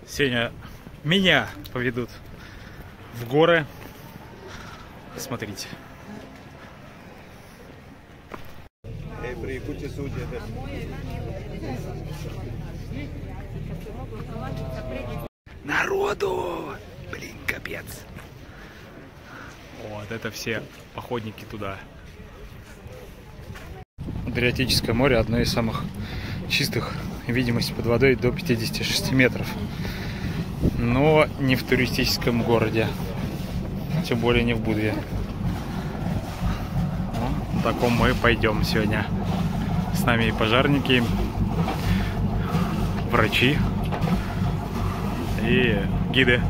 Сегодня меня поведут в горы. Смотрите. Народу! Блин, капец. Вот это все походники туда. Адриатическое море одно из самых чистых. Видимость под водой до 56 метров. Но не в туристическом городе. Тем более не в Будве. В таком мы пойдем сегодня. С нами и пожарники, врачи и гиды.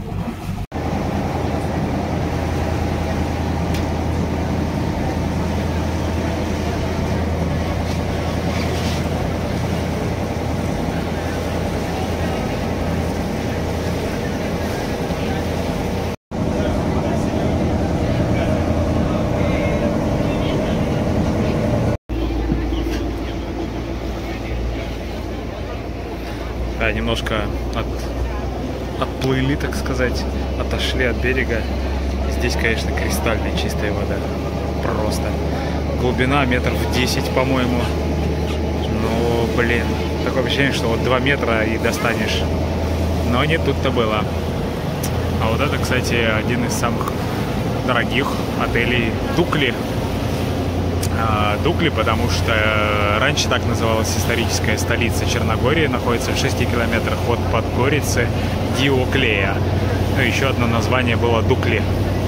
Да, немножко отплыли, так сказать, отошли от берега. Здесь, конечно, кристально чистая вода. Просто. Глубина метров 10, по-моему. Ну, блин. Такое ощущение, что вот 2 метра и достанешь. Но не тут-то было. А вот это, кстати, один из самых дорогих отелей Дукли. Дукли, потому что раньше так называлась историческая столица Черногории, находится в 6 километрах от Подгорицы Диоклея. Ну, еще одно название было Дукли.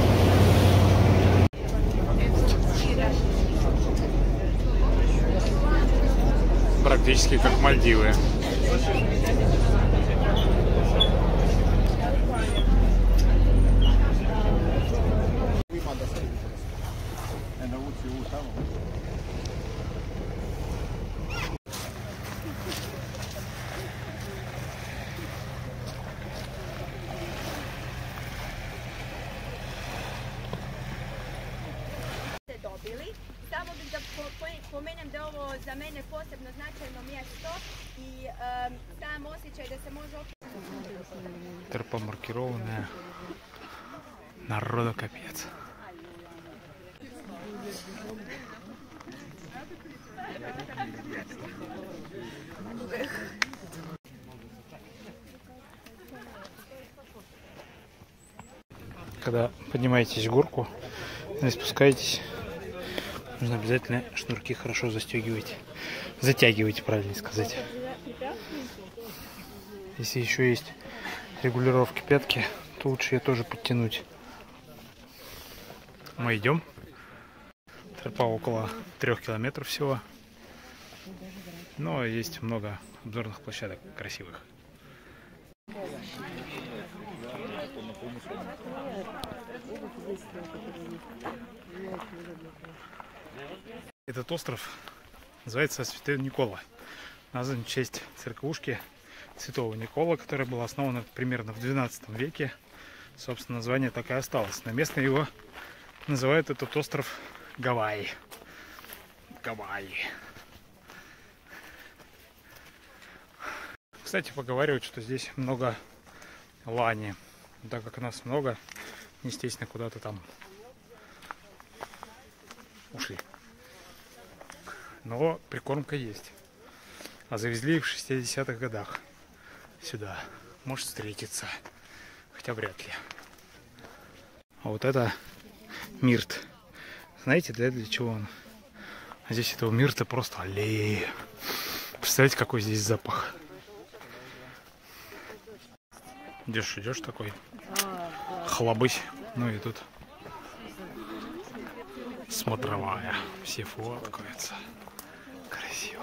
Практически как Мальдивы. Samo bih da pomenem da je ovo za mene posebno značajno mjesto i sam osjećaj da se može... Тропа маркированная. Народу капец. Когда поднимаетесь в горку и спускаетесь, нужно обязательно шнурки хорошо застегивать. Затягивайте, правильно сказать. Если еще есть регулировки пятки, то лучше ее тоже подтянуть. Мы идем. Тропа около 3 километров всего. Но есть много обзорных площадок красивых. Этот остров называется Святой Никола. Назван в честь церквушки Святого Никола, которая была основана примерно в 12 веке. Собственно, название так и осталось. Но местные его называют этот остров Гавайи. Гавайи. Кстати, поговаривают, что здесь много лани. Так как нас много, естественно, куда-то там ушли. Но прикормка есть. А завезли их в 60-х годах сюда. Может встретиться. Хотя вряд ли. А вот это мирт. Знаете, для чего он? А здесь этого мирта просто аллеи. Представляете, какой здесь запах. Идешь такой. Хлобысь. Ну и тут смотровая. Все фоткаются. Красиво.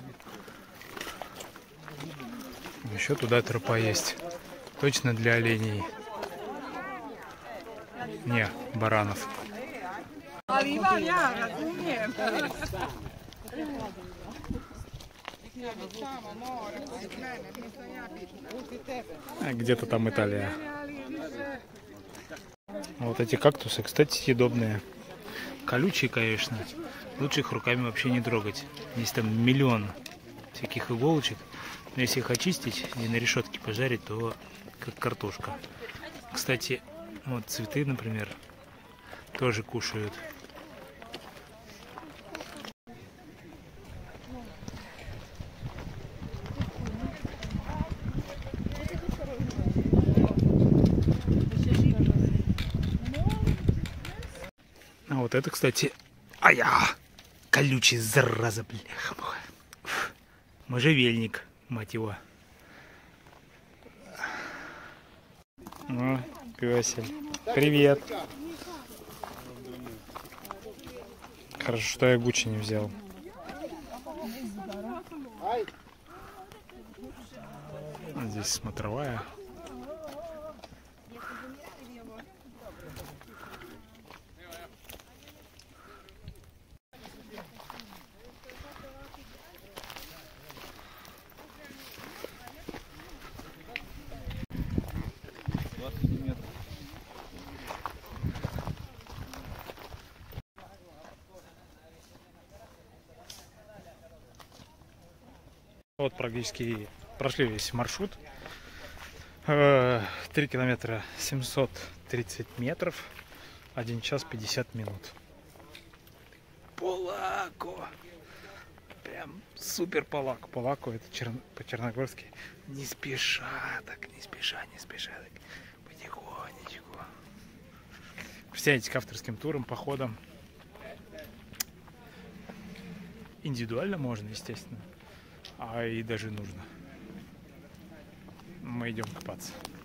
Еще туда тропа есть. Точно для оленей. Не, баранов. Где-то там Италия. Вот эти кактусы, кстати, съедобные. Колючие, конечно. Лучше их руками вообще не трогать. Есть там миллион всяких иголочек. Но если их очистить и на решетке пожарить, то как картошка. Кстати, вот цветы, например, тоже кушают. А вот это, кстати, колючий, зараза, бляха. Можжевельник, мать его. О, пёсель. Привет. Хорошо, что я Гуччи не взял. Здесь смотровая. Вот практически прошли весь маршрут. 3 километра 730 метров. 1 час 50 минут. Полако. Прям супер полако. Полако это по-черногорски. Не спеша так, не спеша так. Потихонечку. Присядете к авторским турам, походам. Индивидуально можно, естественно. А и даже нужно. Мы идем копаться.